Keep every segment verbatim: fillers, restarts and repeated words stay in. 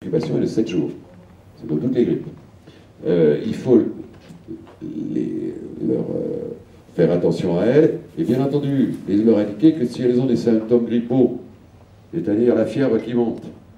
L'incubation est de sept jours. C'est dans toutes les grippes. Euh, il faut les, leur euh, faire attention à elles, et bien entendu, et leur indiquer que si elles ont des symptômes grippaux, c'est-à-dire la fièvre qui monte,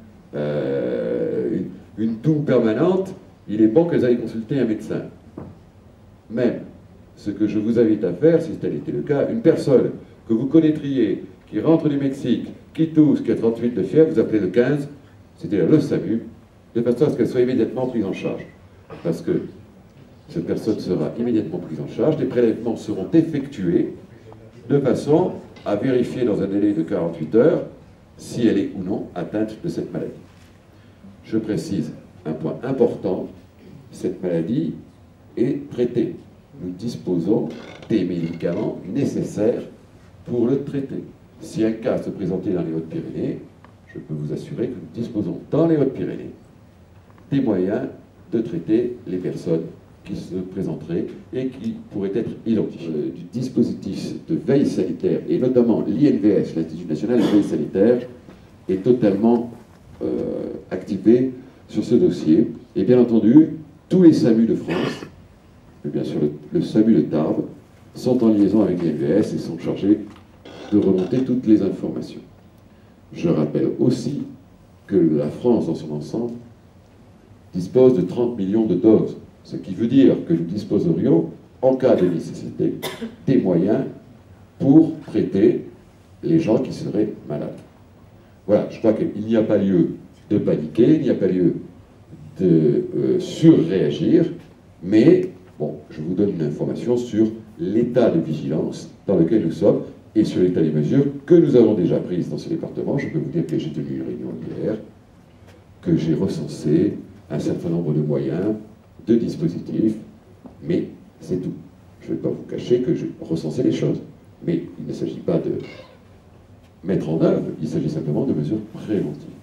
euh, une, une toux permanente, il est bon qu'elles aillent consulter un médecin. Même, ce que je vous invite à faire, si tel était le cas, une personne que vous connaîtriez, qui rentre du Mexique, qui tousse, qui a trente-huit de fièvre, vous appelez le quinze, c'est-à-dire le SAMU, de façon à ce qu'elle soit immédiatement prise en charge. Parce que cette personne sera immédiatement prise en charge, les prélèvements seront effectués de façon à vérifier dans un délai de quarante-huit heures si elle est ou non atteinte de cette maladie. Je précise un point important, cette maladie est traitée. Nous disposons des médicaments nécessaires pour le traiter. Si un cas se présentait dans les Hautes-Pyrénées, je peux vous assurer que nous disposons dans les Hautes-Pyrénées des moyens de traiter les personnes qui se présenteraient et qui pourraient être identifiées. Euh, du dispositif de veille sanitaire, et notamment l'I N V S, l'Institut National de Veille Sanitaire, est totalement euh, activé sur ce dossier. Et bien entendu, tous les SAMU de France, et bien sûr le, le SAMU de Tarbes, sont en liaison avec l'I N V S et sont chargés de remonter toutes les informations. Je rappelle aussi que la France, dans son ensemble, dispose de trente millions de doses, ce qui veut dire que nous disposerions, en cas de nécessité, des moyens pour traiter les gens qui seraient malades. Voilà, je crois qu'il n'y a pas lieu de paniquer, il n'y a pas lieu de euh, surréagir, mais bon, je vous donne une information sur l'état de vigilance dans lequel nous sommes et sur l'état des mesures que nous avons déjà prises dans ce département. Je peux vous dire que j'ai tenu une réunion hier, que j'ai recensé un certain nombre de moyens, de dispositifs, mais c'est tout. Je ne vais pas vous cacher que j'ai recensé les choses. Mais il ne s'agit pas de mettre en œuvre, il s'agit simplement de mesures préventives.